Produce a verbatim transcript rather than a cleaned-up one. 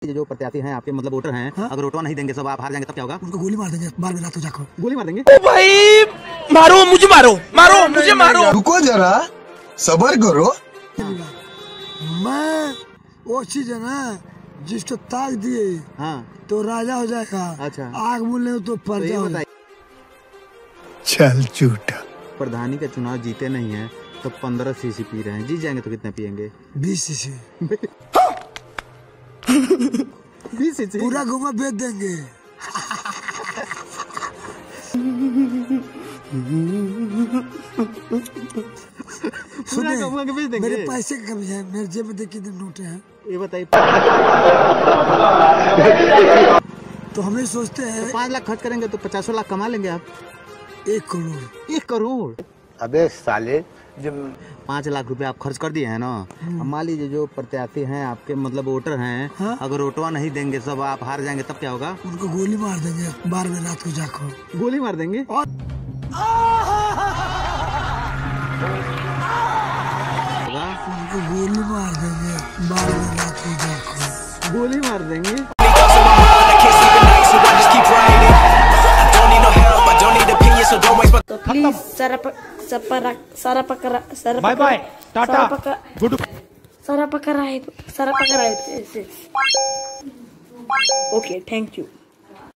जो प्रत्याशी हैं आपके मतलब वोटर हैं, हाँ? अगर वोटवा नहीं देंगे सब आप हार जाएंगे तब क्या होगा? उनको गोली मार देंगे, बार बार जाकर गोली मार देंगे। ओ भाई मारो मुझे, मारो मारो मुझे, मारो। रुको जरा सबर करो। मैं वो चीज है ना जिसको ताक दिए हाँ तो राजा हो जाएगा। अच्छा आग बोले तो प्रजा हो जाएगा। चल झूठा। प्रधानी का चुनाव जीते नहीं है तो पंद्रह सीसी पी रहे हैं, जीत जाएंगे तो कितने पियेंगे? बीस सीसी। बीस सीसी पूरा घुमा बेच देंगे। सुनिए मेरे पैसे की कमी है, मेरे जेब में देखिए नोट हैं। ये बताइए तो हमें सोचते हैं तो पाँच लाख खर्च करेंगे तो पचासों लाख कमा लेंगे आप। एक करोड़ एक करोड़ अबे साले, जब पाँच लाख रुपए आप खर्च कर दिए हैं ना, मान लीजिए जो प्रत्याशी हैं आपके मतलब वोटर हैं, हाँ? अगर वोटवा नहीं देंगे सब आप हार जाएंगे तब क्या होगा? उनको गोली मार देंगे बारह बजे रात को जाकर। गोली मार देंगे और उनको गोली मार देंगे बारह बजे रात को जाकर। गोली मार देंगे। तो प्लीज सारा सारा सारा पकड़ा सारा बाय बाय टाटा गुड सारा पकड़ा है सारा पकड़ा है। Okay thank you.